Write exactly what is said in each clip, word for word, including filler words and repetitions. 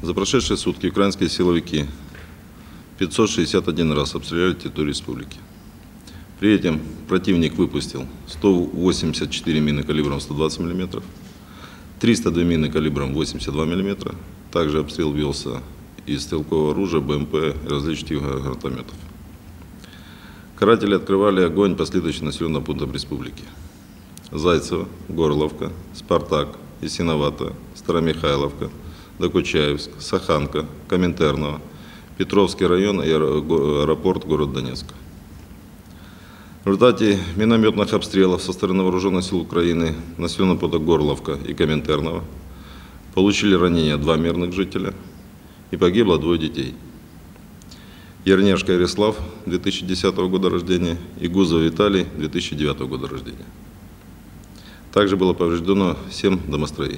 За прошедшие сутки украинские силовики пятьсот шестьдесят один раз обстреляли территорию республики. При этом противник выпустил сто восемьдесят четыре мины калибром сто двадцать миллиметров, триста две мины калибром восемьдесят два миллиметра. Также обстрел велся из стрелкового оружия, БМП и различных типов гранатометов. Каратели открывали огонь по следующим населенным пунктам республики: Зайцево, Горловка, Спартак, Ясиновато, Старомихайловка, Докучаевск, Саханка, Коминтерново, Петровский район и аэропорт города Донецка. В результате минометных обстрелов со стороны вооруженных сил Украины населенных пунктов Горловка и Коминтерново получили ранения два мирных жителя и погибло двое детей. Ярнешко Ярислав, две тысячи десятого года рождения, и Гузов Виталий, две тысячи девятого года рождения. Также было повреждено семь домостроений.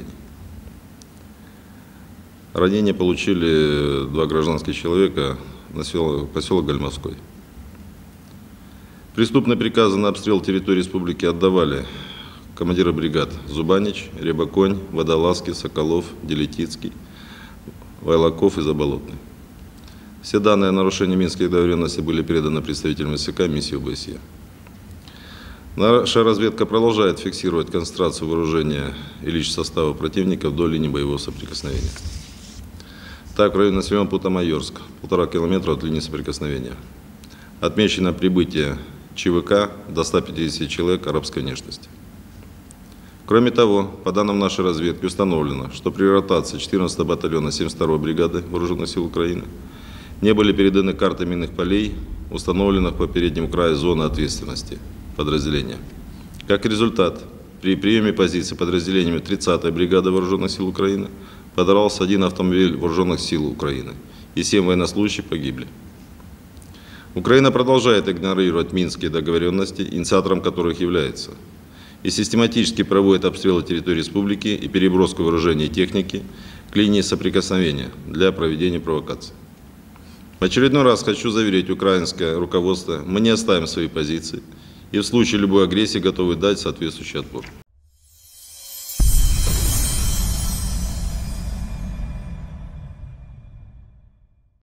Ранения получили два гражданских человека, поселок Гальмовской. Преступные приказы на обстрел территории республики отдавали командиры бригад Зубанич, Рябоконь, Водолазский, Соколов, Делетицкий, Вайлаков и Заболотный. Все данные о нарушении минских договоренностей были переданы представителям СК миссии ОБСЕ. Наша разведка продолжает фиксировать концентрацию вооружения и личного состава противника вдоль линии боевого соприкосновения. Так, в районе населенного пункта Майорск, полтора километра от линии соприкосновения, отмечено прибытие ЧВК до ста пятидесяти человек арабской внешности. Кроме того, по данным нашей разведки установлено, что при ротации четырнадцатого батальона семьдесят второй бригады Вооруженных сил Украины не были переданы карты минных полей, установленных по переднему краю зоны ответственности подразделения. Как результат, при приеме позиций подразделениями тридцатой бригады Вооруженных сил Украины подорвался один автомобиль Вооруженных сил Украины, и семь военнослужащих погибли. Украина продолжает игнорировать минские договоренности, инициатором которых является, и систематически проводит обстрелы территории республики и переброску вооружения и техники к линии соприкосновения для проведения провокаций. В очередной раз хочу заверить украинское руководство: мы не оставим свои позиции и в случае любой агрессии готовы дать соответствующий отпор.